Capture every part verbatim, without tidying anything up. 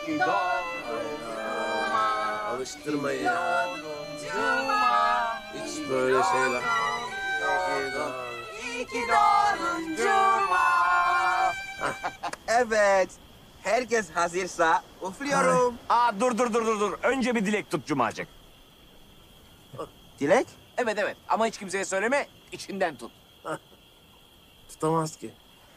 ki doğdun Cuma. Alıştırmayın ya. Cuma. Hiç böyle şeyler. İyi ki doğdun Cuma. Evet. Herkes hazırsa üflüyorum. Aa dur dur dur dur dur. Önce bir dilek tut Cumacık. Dilek? Evet evet ama hiç kimseye söyleme. İçinden tut. Tutamaz ki.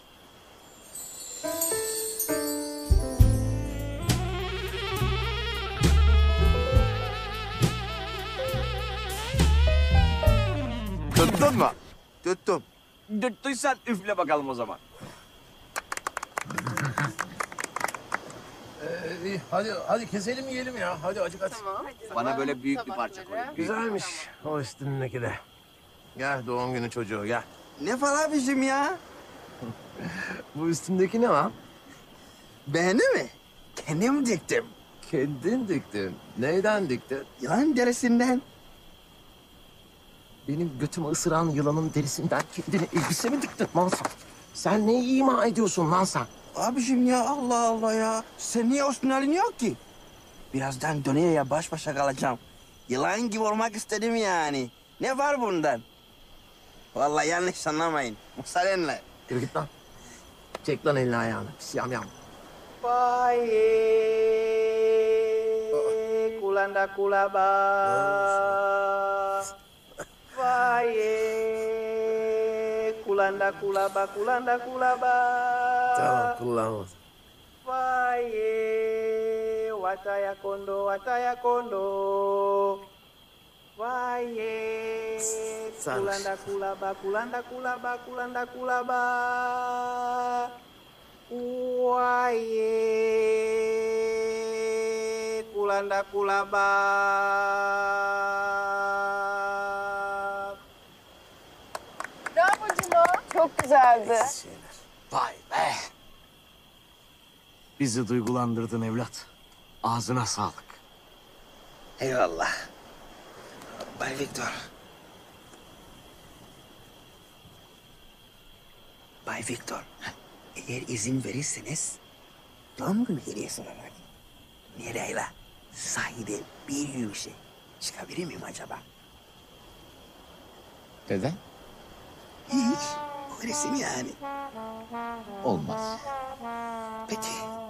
Tuttun mu? Tuttum. Tuttuysan üfle bakalım o zaman. Ee, iyi, hadi hadi keselim yiyelim ya. Hadi acık at. Bana böyle büyük bir parça koy. Büyük. Güzelmiş o üstündeki de. Gel doğum günü çocuğu gel. Ne falan bizim ya? Bu üstündeki ne lan? Beğendi mi? Kendim diktim. Kendin diktin. Neyden diktin? Yılan derisinden. Benim götümü ısıran yılanın derisinden kendine elbise mi diktin lan sen? Sen ne ima ediyorsun lan sen? Abiciğim ya Allah Allah ya. Sen niye üstüne alınıyor ki? Birazdan Dönüyor'ya baş başa kalacağım. Yılan gibi olmak istedim yani. Ne var bundan? Vallahi yanlış anlamayın. Müsaadenle. Yürü git lan. Çek lan elini ayağını. Pis yam yam. Bae kulanda kulaba. Bae kulanda kulaba kulanda kulaba. Tamam kullanma. Bae wataya kondo wataya kondo. Bae Sarhoş. kulanda kulaba kulanda kulaba kulanda kulaba. Waye kulanda kulaba. Bravo Cuma. Çok güzeldi. Vay be. Bizi duygulandırdın evlat. Ağzına sağlık. Eyvallah. Bay Victor. Bay Victor. Eğer izin verirseniz doğum günü hediyesi olarak Miray'la sahide bir yürüyüşe çıkabilir miyim acaba? Neden? Hiç. O resim yani. Olmaz. Peki.